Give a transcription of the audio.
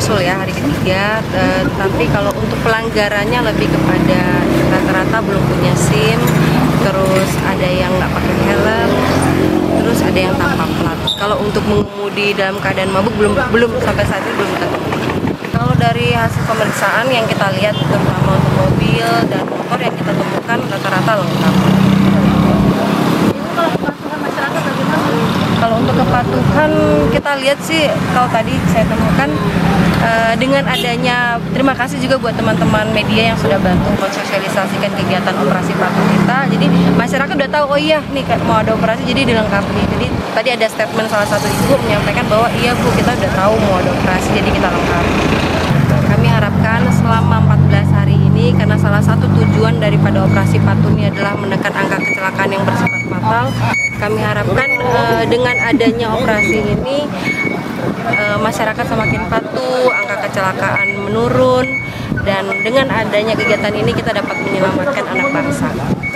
menyusul ya hari ketiga, tapi kalau untuk pelanggarannya lebih kepada rata-rata belum punya SIM, terus ada yang nggak pakai helm, terus ada yang tanpa plat. Kalau untuk mengemudi dalam keadaan mabuk belum sampai saat ini belum ketemu. Kalau dari hasil pemeriksaan yang kita lihat terutama untuk mobil dan motor yang kita temukan rata-rata lengkap. Kalau kepatuhan masyarakat bagaimana? Kalau untuk kepatuhan kita lihat sih kalau tadi saya temukan dengan adanya, terima kasih juga buat teman-teman media yang sudah bantu mensosialisasikan kegiatan operasi patuh kita. Jadi masyarakat udah tahu, oh iya nih mau ada operasi jadi dilengkapi. Jadi tadi ada statement salah satu ibu menyampaikan bahwa iya Bu, kita udah tahu mau ada operasi jadi kita lengkapi. Kami harapkan selama 14 hari ini, karena salah satu tujuan daripada operasi patuh ini adalah menekan angka kecelakaan yang bersifat fatal. Kami harapkan dengan adanya operasi ini masyarakat semakin patuh, angka kecelakaan menurun, dan dengan adanya kegiatan ini kita dapat menyelamatkan anak bangsa.